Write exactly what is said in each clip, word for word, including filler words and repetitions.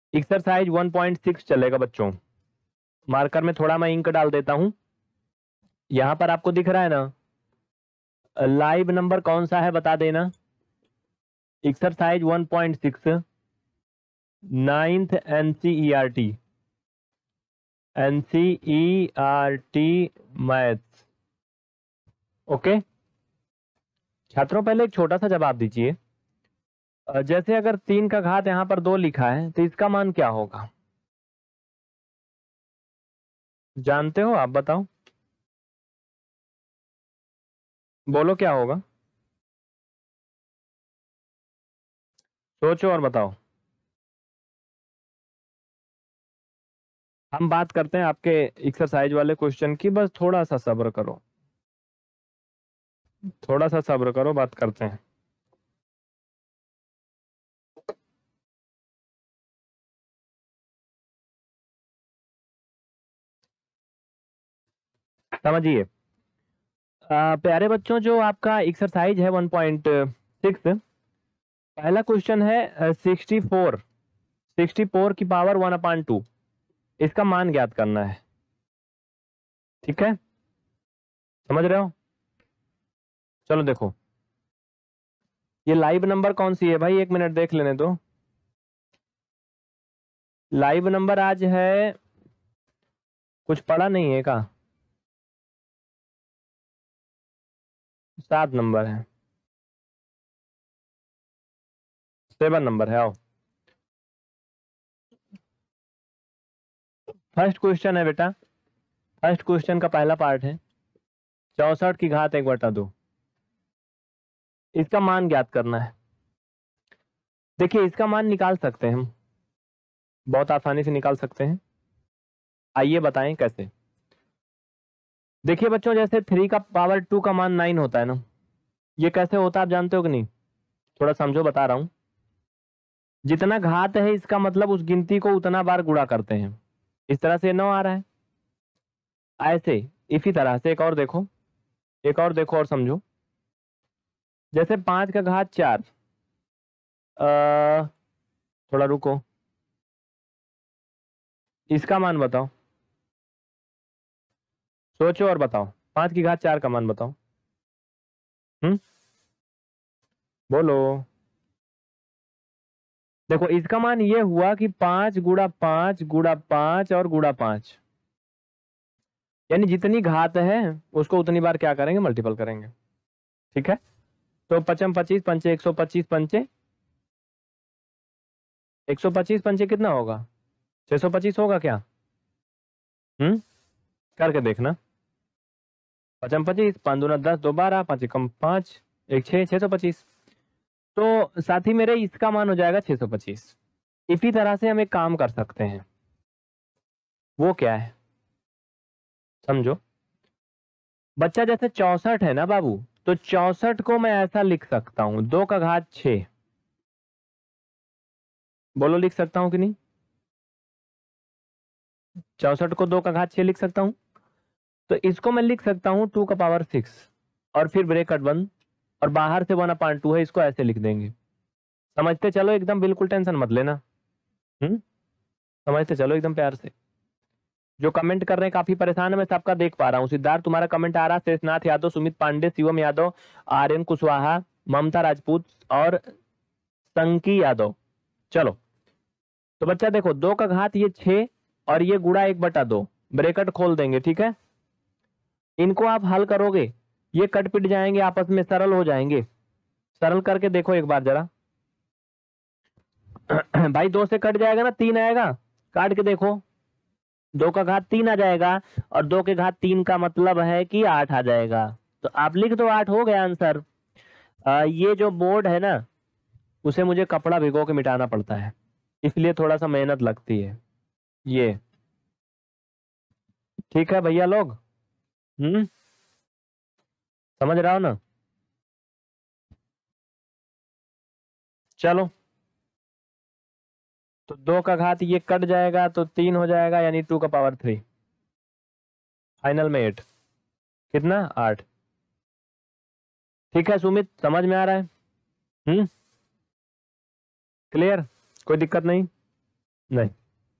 Exercise one point six चलेगा बच्चों। Marker में थोड़ा मैं इंक डाल देता हूं। यहां पर आपको दिख रहा है ना, लाइव नंबर कौन सा है बता देना। Exercise one point six, ninth NCERT, NCERT maths. Okay छात्रों, पहले एक छोटा सा जवाब दीजिए। जैसे अगर तीन का घात यहां पर दो लिखा है तो इसका मान क्या होगा, जानते हो आप? बताओ, बोलो क्या होगा, सोचो और बताओ। हम बात करते हैं आपके एक्सरसाइज वाले क्वेश्चन की, बस थोड़ा सा सब्र करो, थोड़ा सा सब्र करो, बात करते हैं। समझिए प्यारे बच्चों, जो आपका एक्सरसाइज है वन पॉइंट सिक्स, पहला क्वेश्चन है सिक्सटी फोर, सिक्सटी फोर की पावर वन अपॉन टू, इसका मान ज्ञात करना है। ठीक है, समझ रहे हो? चलो देखो, ये लाइव नंबर कौन सी है भाई, एक मिनट देख लेने दो। लाइव नंबर आज है, कुछ पढ़ा नहीं है का? सात नंबर है, सेवन नंबर है। आओ, फर्स्ट क्वेश्चन है बेटा, फर्स्ट क्वेश्चन का पहला पार्ट है चौसठ की घात एक बटा दो, इसका मान ज्ञात करना है। देखिए इसका मान निकाल सकते हैं हम, बहुत आसानी से निकाल सकते हैं। आइए बताएं कैसे। देखिए बच्चों, जैसे थ्री का पावर टू का मान नाइन होता है ना, ये कैसे होता है आप जानते हो कि नहीं? थोड़ा समझो, बता रहा हूं। जितना घात है इसका मतलब उस गिनती को उतना बार गुणा करते हैं। इस तरह से नौ आ रहा है, ऐसे इसी तरह से एक और देखो, एक और देखो और समझो। जैसे पांच का घात चार, आ, थोड़ा रुको, इसका मान बताओ, सोचो और बताओ, पांच की घात चार का मान बताओ। हम्म बोलो। देखो इसका मान ये हुआ कि पांच गुड़ा पांच गुड़ा पांच और गुड़ा पांच, यानी जितनी घात है उसको उतनी बार क्या करेंगे, मल्टीपल करेंगे। ठीक है, तो पचम पच्चीस पंचे एक सौ पच्चीस पंचे एक सौ पच्चीस पंचे कितना होगा, छह सौ पच्चीस होगा क्या? हम्म करके देखना। पचम पच्चीस, पाँच दूना दस, दो बारह, पांच एकम पांच, एक छह, छह सौ पच्चीस। तो साथी मेरे इसका मान हो जाएगा छह सौ पच्चीस। इसी तरह से हम एक काम कर सकते हैं, वो क्या है समझो। बच्चा जैसे चौसठ है ना बाबू, तो चौसठ को मैं ऐसा लिख सकता हूं, दो का घात छह। बोलो लिख सकता हूं कि नहीं? चौसठ को दो का घात छह लिख सकता हूं, तो इसको मैं लिख सकता हूं टू का पावर सिक्स, और फिर ब्रेकेट बंद, और बाहर से वन अपॉइंट टू है, इसको ऐसे लिख देंगे। समझते चलो एकदम, बिल्कुल टेंशन मत लेना। हम्म समझते चलो एकदम प्यार से। जो कमेंट कर रहे हैं काफी परेशान है, मैं सबका देख पा रहा हूँ। सिद्धार्थ तुम्हारा कमेंट आ रहा है, शेषनाथ यादव, सुमित पांडे, शिवम यादव, आर्यन कुशवाहा, ममता राजपूत और संकी यादव। चलो तो बच्चा देखो, दो का घात ये छह और ये गुड़ा एक बटा दो, ब्रेकेट खोल देंगे। ठीक है, इनको आप हल करोगे, ये कट पिट जाएंगे, आपस में सरल हो जाएंगे। सरल करके देखो एक बार जरा। भाई दो से कट जाएगा ना, तीन आएगा, काट के देखो, दो का घात तीन आ जाएगा, और दो के घात तीन का मतलब है कि आठ आ जाएगा। तो आप लिख दो, आठ हो गया आंसर। आ, ये जो बोर्ड है ना, उसे मुझे कपड़ा भिगो के मिटाना पड़ता है, इसलिए थोड़ा सा मेहनत लगती है ये। ठीक है भैया लोग, हम्म समझ रहा हो ना? चलो, तो दो का घात ये कट जाएगा तो तीन हो जाएगा, यानी टू का पावर थ्री, फाइनल में एट, कितना, आठ। ठीक है सुमित, समझ में आ रहा है? हम्म क्लियर, कोई दिक्कत नहीं? नहीं,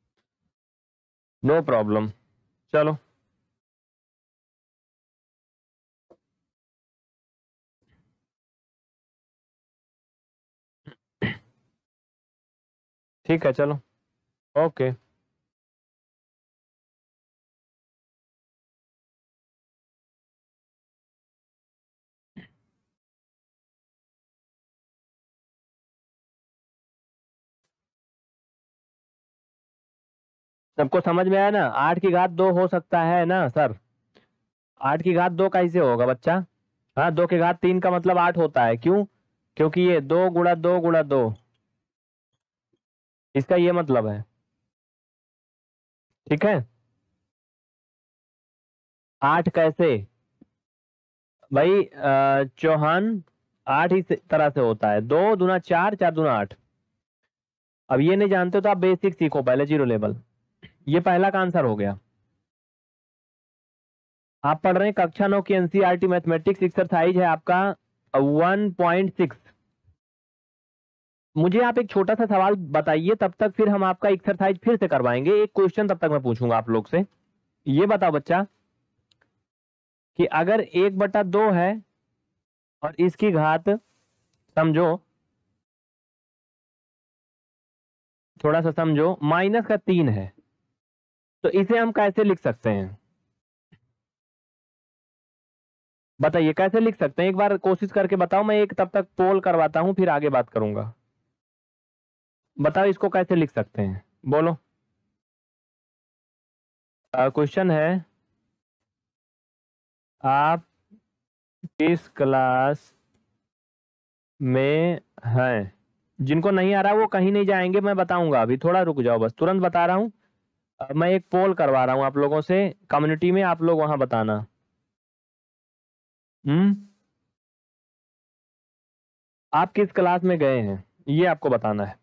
नो प्रॉब्लम। चलो ठीक है, चलो ओके। सबको समझ में आया ना? आठ की घात दो हो सकता है ना सर? आठ की घात दो कैसे होगा बच्चा? हाँ, दो की घात तीन का मतलब आठ होता है। क्यों? क्योंकि ये दो गुणा दो गुणा दो, इसका ये मतलब है। ठीक है। आठ कैसे भाई? अ, चौहान, आठ इस तरह से होता है, दो दूना चार, चार दूना आठ। अब ये नहीं जानते हो तो आप बेसिक सीखो पहले, जीरो लेवल। ये पहला का आंसर हो गया। आप पढ़ रहे हैं कक्षा नौ की एनसीईआरटी मैथमेटिक्स, एक्सरसाइज है आपका वन पॉइंट सिक्स। मुझे आप एक छोटा सा सवाल बताइए, तब तक फिर हम आपका एक्सरसाइज फिर से करवाएंगे। एक क्वेश्चन तब तक मैं पूछूंगा आप लोग से। ये बताओ बच्चा कि अगर एक बटा दो है और इसकी घात, समझो, थोड़ा सा समझो, माइनस का तीन है, तो इसे हम कैसे लिख सकते हैं? बताइए कैसे लिख सकते हैं, एक बार कोशिश करके बताओ। मैं एक तब तक पोल करवाता हूं, फिर आगे बात करूंगा। बताओ इसको कैसे लिख सकते हैं, बोलो। क्वेश्चन है, आप किस क्लास में हैं? जिनको नहीं आ रहा वो कहीं नहीं जाएंगे, मैं बताऊंगा अभी, थोड़ा रुक जाओ बस, तुरंत बता रहा हूं। अ, मैं एक पोल करवा रहा हूं आप लोगों से कम्युनिटी में, आप लोग वहां बताना। हम्म आप किस क्लास में गए हैं, ये आपको बताना है।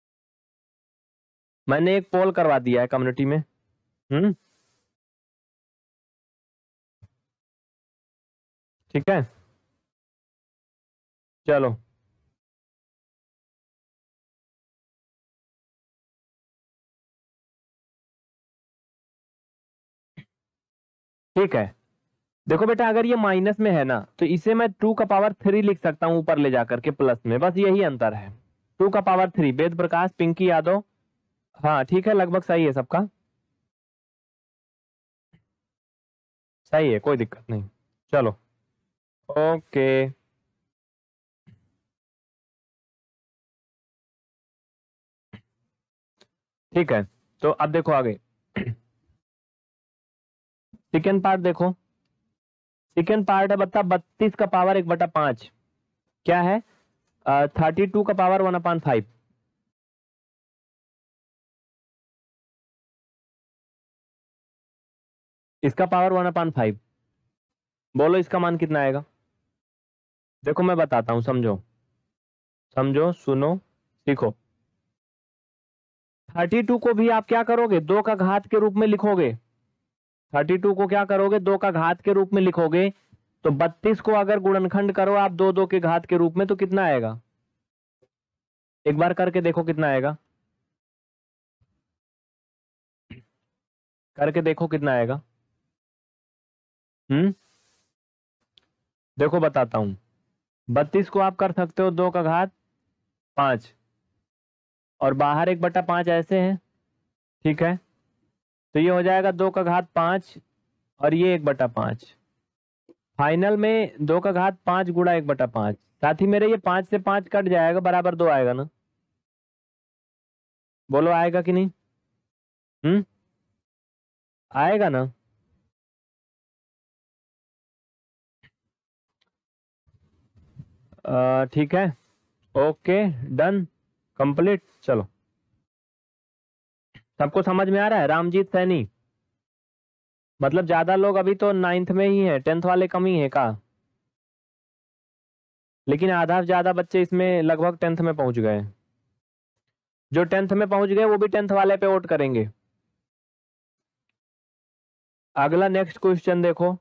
मैंने एक पोल करवा दिया है कम्युनिटी में। हम्म ठीक है, चलो ठीक है। देखो बेटा, अगर ये माइनस में है ना, तो इसे मैं टू का पावर थ्री लिख सकता हूं ऊपर ले जाकर के प्लस में, बस यही अंतर है। टू का पावर थ्री, वेद प्रकाश, पिंकी यादव। हाँ ठीक है, लगभग सही है सबका, सही है, कोई दिक्कत नहीं। चलो ओके। ठीक है, तो अब देखो आगे। सेकेंड पार्ट देखो। सेकेंड पार्ट है बता, बत्तीस का पावर एक बटा पांच क्या है? थर्टी टू का पावर वन अपॉन फाइव। इसका पावर वन अपॉन फाइव। बोलो इसका मान कितना आएगा? देखो मैं बताता हूं, समझो समझो, सुनो, सीखो। थर्टी टू को भी आप क्या करोगे, दो का घात के रूप में लिखोगे। थर्टी टू को क्या करोगे, दो का घात के रूप में लिखोगे। तो बत्तीस को अगर गुणनखंड करो आप दो दो के घात के रूप में, तो कितना आएगा? एक बार करके देखो कितना आएगा, करके देखो कितना आएगा। हम्म देखो बताता हूं। बत्तीस को आप कर सकते हो दो का घात पांच, और बाहर एक बटा पांच ऐसे है। ठीक है, तो ये हो जाएगा दो का घात पांच, और ये एक बटा पांच। फाइनल में दो का घात पांच गुणा एक बटा पांच। साथ ही मेरे ये पांच से पांच कट जाएगा, बराबर दो आएगा ना? बोलो आएगा कि नहीं? हम्म आएगा ना? अ, ठीक है, ओके, डन, कंप्लीट। चलो, सबको समझ में आ रहा है? रामजीत सैनी, मतलब ज्यादा लोग अभी तो नाइन्थ में ही है, टेंथ वाले कम ही है का? लेकिन आधा से ज्यादा बच्चे इसमें लगभग टेंथ में पहुंच गए हैं। जो टेंथ में पहुंच गए वो भी टेंथ वाले पे वोट करेंगे। अगला नेक्स्ट क्वेश्चन देखो।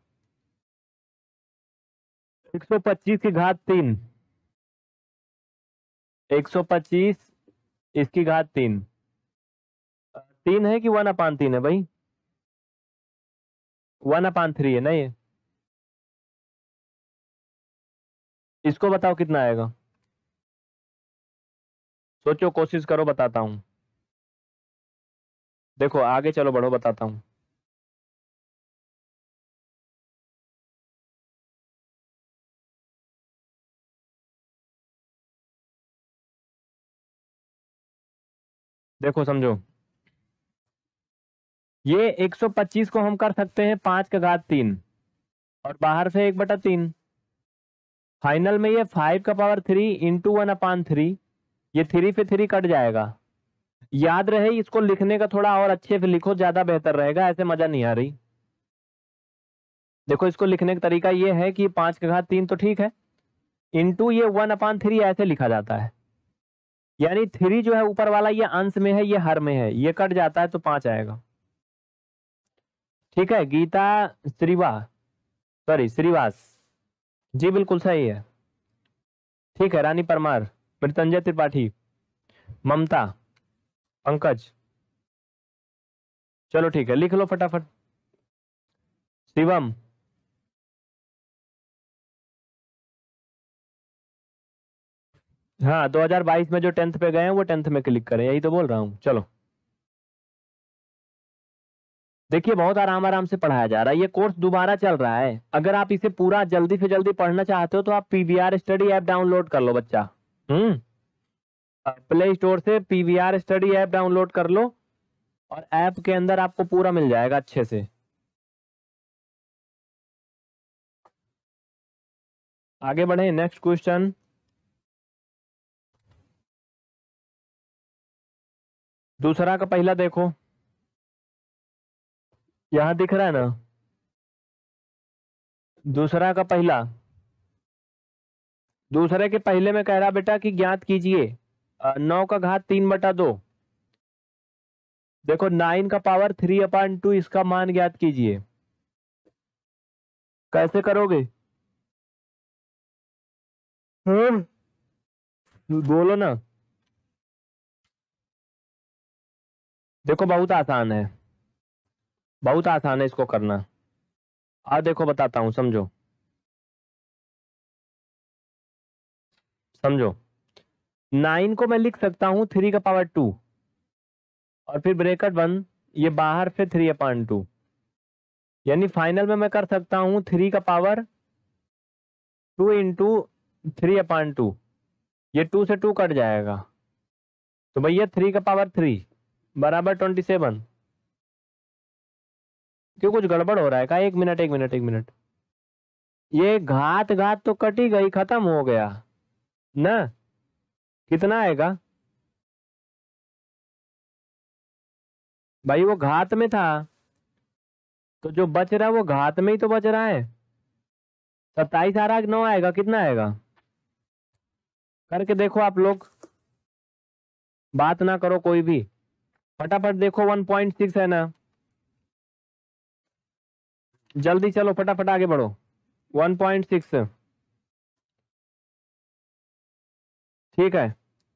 एक सौ पच्चीस की घात तीन, एक सौ पच्चीस इसकी घात तीन, तीन है कि वन अपान तीन है भाई? वन अपान थ्री है ना ये। इसको बताओ कितना आएगा, सोचो, कोशिश करो, बताता हूं। देखो आगे चलो, बढ़ो, बताता हूं। देखो समझो, ये एक सौ पच्चीस को हम कर सकते हैं पांच का घात तीन और बाहर से एक बटा तीन। फाइनल में ये फाइव का power three into one upon three, ये थ्री पे थ्री कट जाएगा। याद रहे, इसको लिखने का थोड़ा और अच्छे से लिखो, ज्यादा बेहतर रहेगा, ऐसे मजा नहीं आ रही। देखो इसको लिखने का तरीका ये है कि पांच का घात तीन तो ठीक है, इंटू ये वन अपान थ्री ऐसे लिखा जाता है। यानी थ्री जो है ऊपर वाला, ये अंश में है, ये हर में है, ये कट जाता है तो पांच आएगा। ठीक है, गीता श्रीवास, सॉरी श्रीवास जी, बिल्कुल सही है। ठीक है, रानी परमार, मृत्युंजय त्रिपाठी, ममता, पंकज, चलो ठीक है, लिख लो फटाफट। शिवम, हाँ दो हज़ार बाईस में जो टेंथ पे गए हैं वो टेंथ में क्लिक करें, यही तो बोल रहा हूँ। चलो देखिए, बहुत आराम आराम से पढ़ाया जा रहा है, ये कोर्स दोबारा चल रहा है। अगर आप इसे पूरा जल्दी से जल्दी पढ़ना चाहते हो तो आप पीवीआर स्टडी ऐप डाउनलोड कर लो बच्चा। हम्म प्ले स्टोर से पीवीआर स्टडी ऐप डाउनलोड कर लो और ऐप के अंदर आपको पूरा मिल जाएगा अच्छे से। आगे बढ़े, नेक्स्ट क्वेश्चन। दूसरा का पहला देखो, यहां दिख रहा है ना, दूसरा का पहला। दूसरे के पहले में कह रहा बेटा कि ज्ञात कीजिए नौ का घात तीन बटा दो। देखो नाइन का पावर थ्री अपॉन टू, इसका मान ज्ञात कीजिए। कैसे करोगे? हाँ? बोलो ना। देखो बहुत आसान है, बहुत आसान है इसको करना। आ देखो बताता हूं, समझो समझो। नाइन को मैं लिख सकता हूं थ्री का पावर टू और फिर ब्रेकेट वन, ये बाहर से थ्री अपॉन टू। यानी फाइनल में मैं कर सकता हूं थ्री का power two into three upon two, ये टू से टू कट जाएगा तो भैया थ्री का पावर थ्री बराबर ट्वेंटी सेवन। क्यों, कुछ गड़बड़ हो रहा है क्या? एक मिनट एक मिनट एक मिनट, ये घात घात तो कटी गई, खत्म हो गया ना। कितना आएगा भाई? वो घात में था तो जो बच रहा है वो घात में ही तो बच रहा है। सत्ताईस आ रहा है, नौ आएगा, कितना आएगा? करके देखो आप लोग, बात ना करो कोई भी, फटाफट देखो। वन पॉइंट सिक्स है ना, जल्दी चलो फटाफट आगे बढ़ो। वन पॉइंट सिक्स, ठीक है।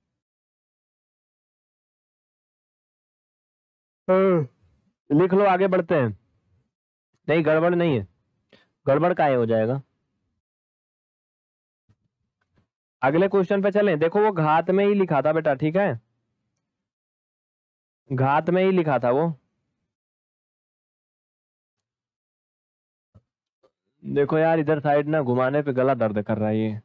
हाँ, लिख लो, आगे बढ़ते हैं। नहीं गड़बड़ नहीं है, गड़बड़ का हो जाएगा। अगले क्वेश्चन पे चलें। देखो वो घात में ही लिखा था बेटा, ठीक है, घात में ही लिखा था वो। देखो यार, इधर साइड ना घुमाने पे गला दर्द कर रहा है ये।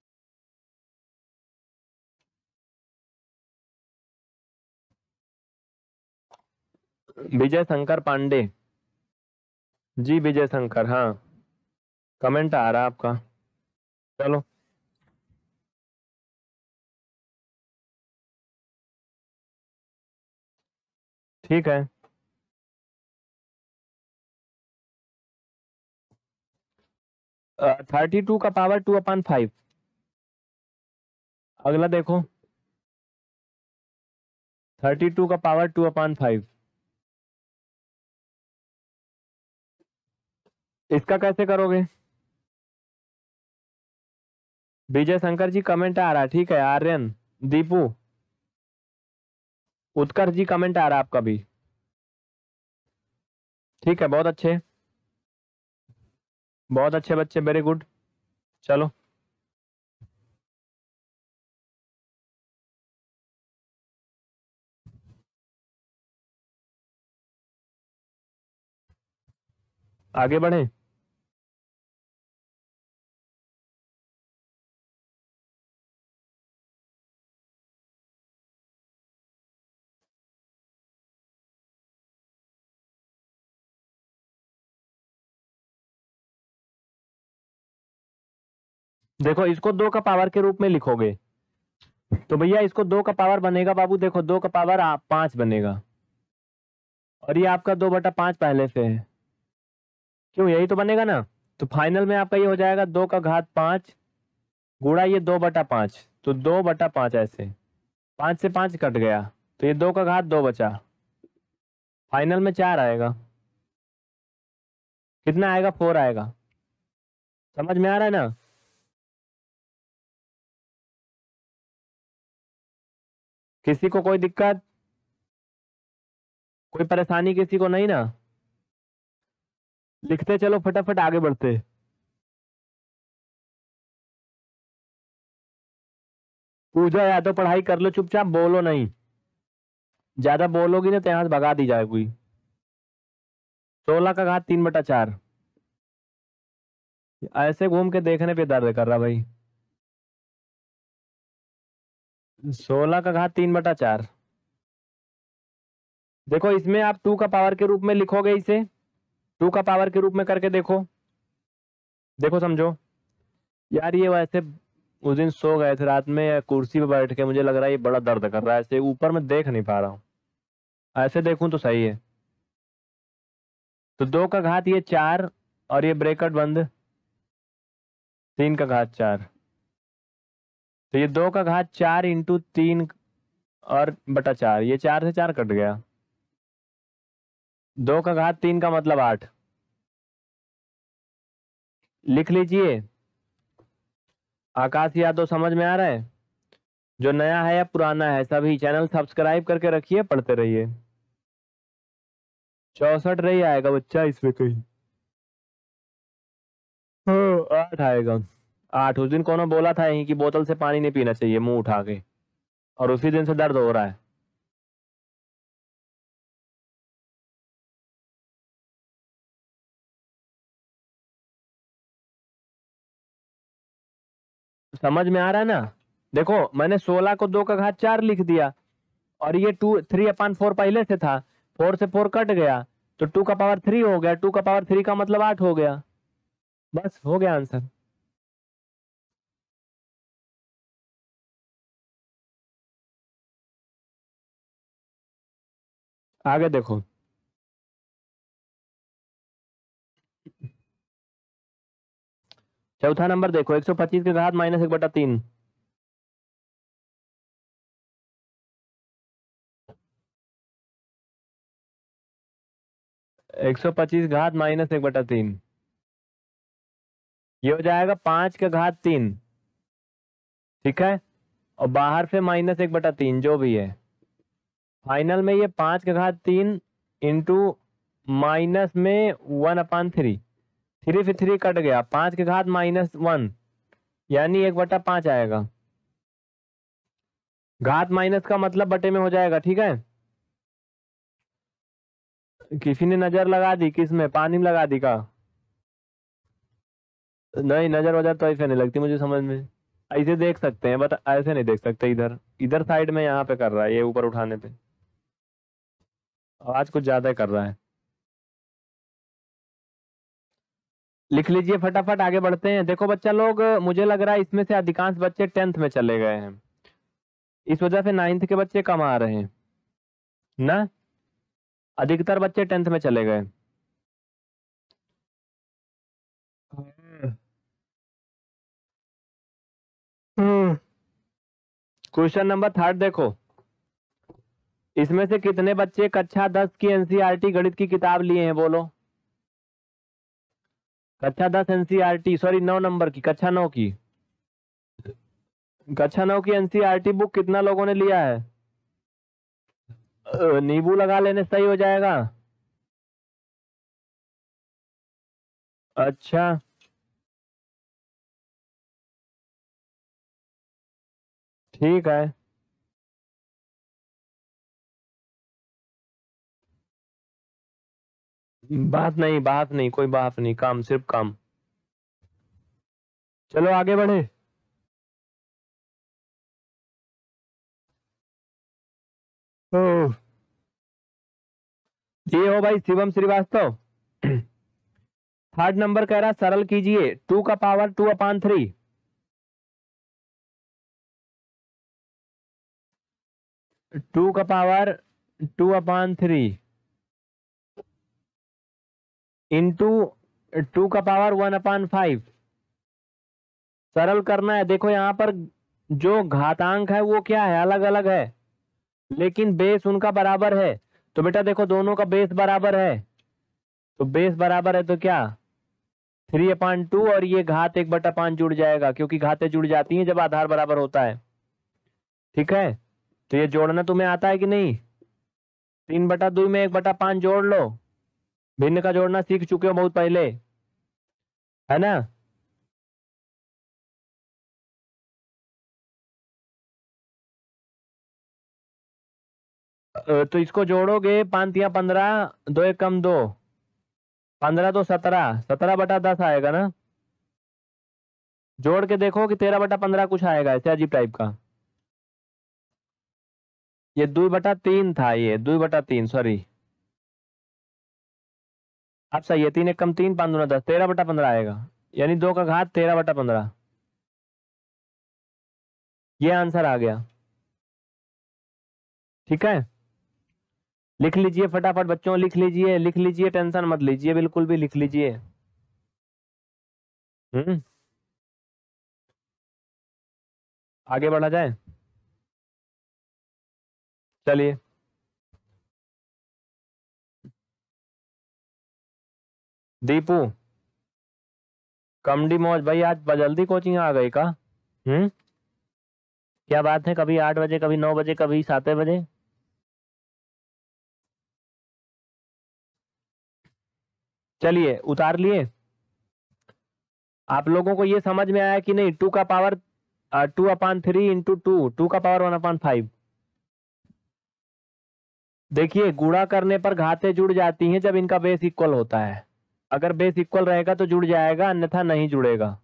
विजय शंकर पांडे जी, विजय शंकर, हाँ कमेंट आ रहा है आपका। चलो ठीक है। थर्टी टू का पावर टू अपॉन फाइव। अगला देखो, थर्टी टू का पावर टू अपॉन फाइव, इसका कैसे करोगे? विजय शंकर जी कमेंट आ रहा है, ठीक है। आर्यन, दीपू, उत्कर्ष जी कमेंट आ रहा है आपका भी। ठीक है, बहुत अच्छे, बहुत अच्छे बच्चे, वेरी गुड। चलो आगे बढ़े। देखो इसको दो का पावर के रूप में लिखोगे तो भैया इसको दो का पावर बनेगा बाबू, देखो दो का पावर आप पांच बनेगा, और ये आपका दो बटा पांच पहले से है, क्यों यही तो बनेगा ना। तो फाइनल में आपका ये हो जाएगा दो का घात पांच गुणा ये दो बटा पांच, तो दो बटा पांच ऐसे, पांच से पांच कट गया तो ये दो का घात दो बचा, फाइनल में चार आएगा, कितना आएगा, फोर आएगा। समझ में आ रहा है ना। किसी को कोई दिक्कत, कोई परेशानी किसी को नहीं ना। लिखते चलो फटाफट आगे बढ़ते। पूजा यादव पढ़ाई कर लो, चुपचाप बोलो नहीं, ज्यादा बोलोगी ना तो यहाँ से भगा दी जाएगी। सोलह का घात तीन बटा चार, ऐसे घूम के देखने पे दर्द कर रहा भाई। सोलह का घात तीन बटा चार, देखो इसमें आप टू का पावर के रूप में लिखोगे, इसे टू का पावर के रूप में करके देखो, देखो समझो यार। ये वैसे उस दिन सो गए थे रात में कुर्सी पे बैठ के, मुझे लग रहा है ये बड़ा दर्द कर रहा है, ऐसे ऊपर में देख नहीं पा रहा हूँ, ऐसे देखूं तो सही है। तो दो का घात ये चार, और ये ब्रैकेट बंद, तीन का घात चार, तो ये दो का घात चार इंटू तीन और बटा चार, ये चार से चार कट गया, दो का घात तीन का मतलब आठ, लिख लीजिए। आकाश यादव समझ में आ रहा है, जो नया है या पुराना है सभी चैनल सब्सक्राइब करके रखिए, पढ़ते रहिए। चौसठ रही आएगा बच्चा इसमें कहीं, हाँ आठ आएगा। आठ, उस दिन कोनो बोला था यहीं की बोतल से पानी नहीं पीना चाहिए मुंह उठा के, और उसी दिन से दर्द हो रहा है। समझ में आ रहा है ना। देखो मैंने सोलह को दो का घात चार लिख दिया, और ये टू थ्री अपान फोर पहले से था, फोर से फोर कट गया तो टू का पावर थ्री हो गया, टू का पावर थ्री का मतलब आठ हो गया, बस हो गया आंसर। आगे देखो, चौथा नंबर देखो, एक सौ पच्चीस के घात माइनस एक बटा तीन, एक सौ पच्चीस घात माइनस एक बटा तीन, ये हो जाएगा पांच का घात तीन, ठीक है, और बाहर से माइनस एक बटा तीन जो भी है, फाइनल में ये पांच का घात तीन इंटू माइनस में वन अपान थ्री, थ्री से थ्री कट गया, पांच के घात माइनस वन यानी एक बटा पांच आएगा, घात माइनस का मतलब बटे में हो जाएगा, ठीक है। किसी ने नजर लगा दी, किस में, पानी में लगा दी का, नहीं नजर वजर तो ऐसे नहीं लगती मुझे समझ में, ऐसे देख सकते हैं बट ऐसे नहीं देख सकते, इधर इधर साइड में यहाँ पे कर रहा है, ये ऊपर उठाने पे आज कुछ ज्यादा ही कर रहा है। लिख लीजिए फटाफट, आगे बढ़ते हैं। देखो बच्चा लोग, मुझे लग रहा है इसमें से अधिकांश बच्चे टेंथ में चले गए हैं, इस वजह से नाइन्थ के बच्चे कम आ रहे हैं ना, अधिकतर बच्चे टेंथ में चले गए। क्वेश्चन नंबर थर्ड देखो, इसमें से कितने बच्चे कक्षा दस की एनसीईआरटी गणित की किताब लिए हैं, बोलो। कक्षा दस एनसीईआरटी, सॉरी नौ नंबर की, कक्षा नौ की, कक्षा नौ की एनसीईआरटी बुक कितना लोगों ने लिया है, अ, नींबू लगा लेने सही हो जाएगा। अच्छा ठीक है, बात नहीं बात नहीं, कोई बात नहीं, काम सिर्फ काम। चलो आगे बढ़े। ओह, ये हो भाई शिवम श्रीवास्तव। थर्ड नंबर कह रहा सरल कीजिए, टू का power two upon three, two का power two upon three into two का पावर वन अपान फाइव। सरल करना है। देखो यहाँ पर जो घातांक है वो क्या है, अलग अलग है, लेकिन बेस उनका बराबर है। तो बेटा देखो दोनों का बेस बराबर है, तो बेस बराबर है तो क्या, थ्री अपान टू, और ये घात एक बटा पांच जुड़ जाएगा, क्योंकि घातें जुड़ जाती हैं जब आधार बराबर होता है। ठीक है, तो ये जोड़ना तुम्हें आता है कि नहीं, तीन बटा दो में एक बटा पांच जोड़ लो, भिन्न का जोड़ना सीख चुके हो बहुत पहले, है ना। अ, तो इसको जोड़ोगे, पांच या पंद्रह, दो एक कम दो, पंद्रह तो सत्रह, सत्रह बटा दस आएगा ना। जोड़ के देखो कि तेरह बटा पंद्रह कुछ आएगा, ऐसे अजीब टाइप का। ये दो बटा तीन था, ये दो बटा तीन, सॉरी। अब सही है, तीन एक कम तीन, पांच दूना दस, तेरह बटा पंद्रह आएगा, यानी दो का घात तेरह बटा पंद्रह। ये आंसर आ गया। ठीक है, लिख लीजिए फटाफट बच्चों, लिख लीजिए लिख लीजिए, टेंशन मत लीजिए, बिल्कुल भी लिख लीजिए। हम्म, आगे बढ़ा जाए, चलिए। दीपू, कमडी मौज भाई, आज जल्दी कोचिंग आ गई का। हम्म, क्या बात है, कभी आठ बजे, कभी नौ बजे, कभी सात बजे। चलिए उतार लिए। आप लोगों को ये समझ में आया कि नहीं, टू का power two upon three into two, two का पावर वन अपान फाइव। देखिए गुणा करने पर घातें जुड़ जाती हैं जब इनका बेस इक्वल होता है, अगर बेस इक्वल रहेगा तो जुड़ जाएगा, अन्यथा नहीं जुड़ेगा।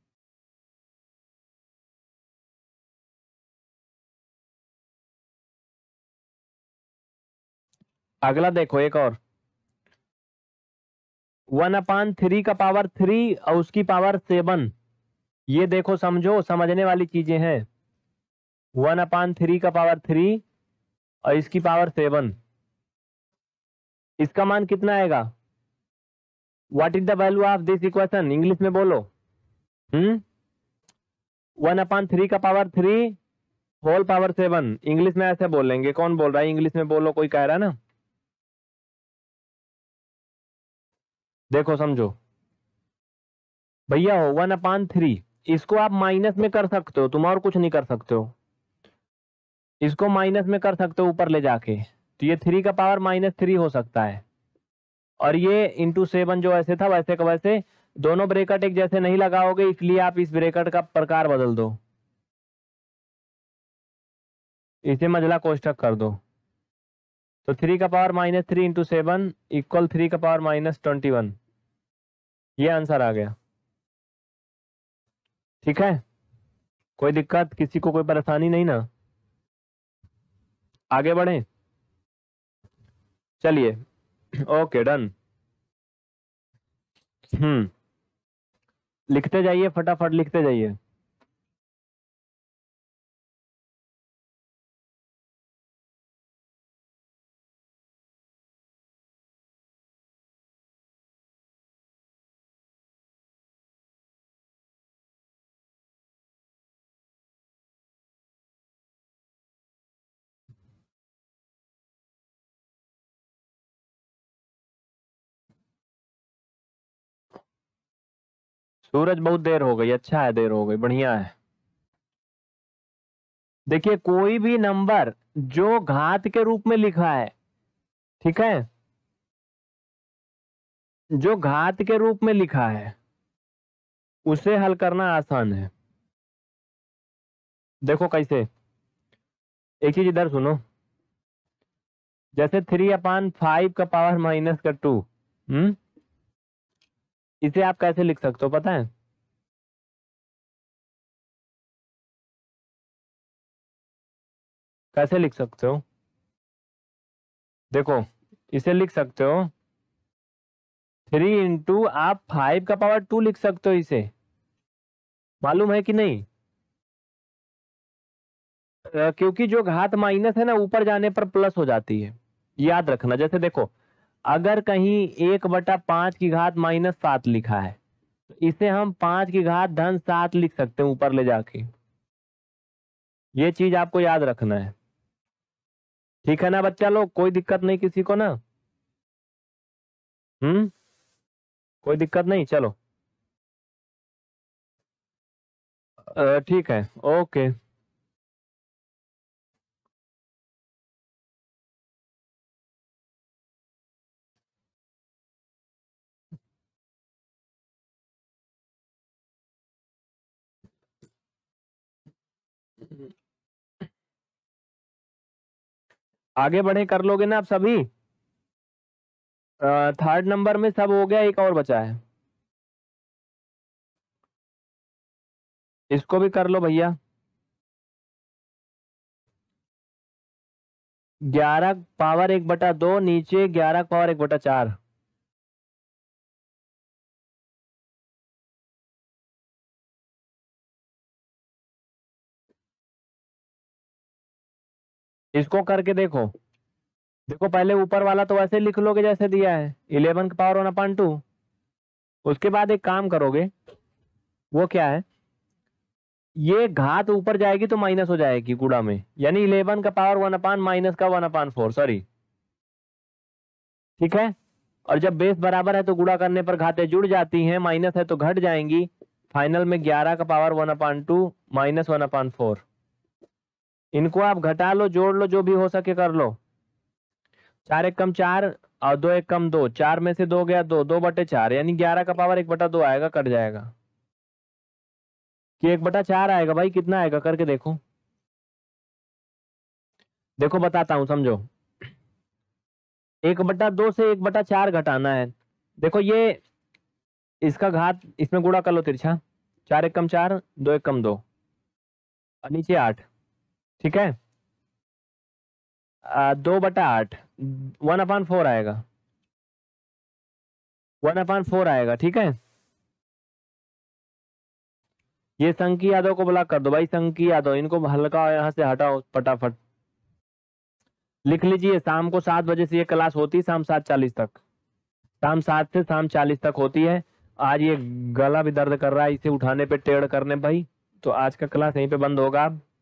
अगला देखो एक और, वन अपान थ्री का पावर थ्री और उसकी पावर सेवन। ये देखो समझो, समझने वाली चीजें हैं। वन अपान थ्री का पावर थ्री और इसकी पावर सेवन, इसका मान कितना आएगा। What is the value of this equation, English में बोलो। हम्म, वन अपान थ्री का power three whole power seven, English में ऐसे बोलेंगे। कौन बोल रहा है इंग्लिश में बोलो, कोई कह रहा है ना। देखो समझो भैया, हो वन अपान थ्री, इसको आप माइनस में कर सकते हो, तुम और कुछ नहीं कर सकते हो, इसको माइनस में कर सकते हो ऊपर ले जाके, तो ये थ्री का पावर माइनस थ्री हो सकता है, और ये इंटू सेवन जो ऐसे था वैसे का वैसे। दोनों ब्रेकेट एक जैसे नहीं लगाओगे, इसलिए आप इस ब्रेकेट का प्रकार बदल दो, इसे मंझला कोष्ठक कर दो। तो थ्री का power minus three into seven equal three का पावर माइनस ट्वेंटी वन, ये आंसर आ गया। ठीक है, कोई दिक्कत, किसी को कोई परेशानी नहीं ना। आगे बढ़े, चलिए। Okay done. हम्म, लिखते जाइए फटाफट, लिखते जाइए। सूरज बहुत देर हो गई, अच्छा है देर हो गई, बढ़िया है। देखिए कोई भी नंबर जो घात के रूप में लिखा है, ठीक है, जो घात के रूप में लिखा है उसे हल करना आसान है। देखो कैसे, एक चीज इधर सुनो, जैसे थ्री अपान फाइव का पावर माइनस का टू, हम्म इसे आप कैसे लिख सकते हो पता है? कैसे लिख सकते हो? देखो इसे लिख सकते हो थ्री इंटू, आप फाइव का पावर टू लिख सकते हो इसे, मालूम है कि नहीं? अ, क्योंकि जो घात माइनस है ना ऊपर जाने पर प्लस हो जाती है, याद रखना। जैसे देखो अगर कहीं एक बटा पांच की घात माइनस सात लिखा है तो इसे हम पांच की घात धन सात लिख सकते हैं ऊपर ले जाके। ये चीज आपको याद रखना है, ठीक है ना बच्चा लोग? कोई दिक्कत नहीं किसी को ना? हम्म कोई दिक्कत नहीं, चलो अ, ठीक है, ओके। आगे बढ़े, कर लोगे ना आप सभी? थर्ड नंबर में सब हो गया, एक और बचा है, इसको भी कर लो भैया। ग्यारह पावर एक बटा दो, नीचे ग्यारह पावर एक बटा चार। इसको करके देखो। देखो पहले ऊपर वाला तो वैसे लिख लोगे जैसे दिया है, इलेवन का पावर वन अपॉन टू। उसके बाद एक काम करोगे, वो क्या है, ये घात ऊपर जाएगी तो माइनस हो जाएगी गुणा में, यानी इलेवन का पावर वन अपान माइनस का वन अपान फोर, सॉरी, ठीक है। और जब बेस बराबर है तो गुणा करने पर घातें जुड़ जाती हैं, माइनस है तो घट जाएंगी। फाइनल में ग्यारह का power one upon two minus one upon four. इनको आप घटा लो, जोड़ लो, जो भी हो सके कर लो। चार एक कम चार और दो एक कम दो, चार में से दो गया दो, दो बटे चार, यानी ग्यारह का पावर एक बटा दो आएगा, कट जाएगा कि एक बटा चार आएगा। भाई कितना आएगा करके देखो। देखो बताता हूं, समझो। एक बटा दो से एक बटा चार घटाना है। देखो ये इसका घात इसमें गुणा कर लो तिरछा, चार एक कम चार, दो एक कम दो, और नीचे आठ, ठीक है। आ, दो बटा आठ, वन अपान फोर आएगा, वन अपान फोर आएगा, ठीक है। ये संकी यादव को ब्लॉक कर दो भाई, संकी यादव, इनको हल्का यहाँ से हटाओ फटाफट। लिख लीजिए, शाम को सात बजे से ये क्लास होती है, शाम सात चालीस तक, शाम सात से शाम चालीस तक होती है। आज ये गला भी दर्द कर रहा है, इसे उठाने पे टेढ़ करने भाई, तो आज का क्लास यहीं पे बंद होगा।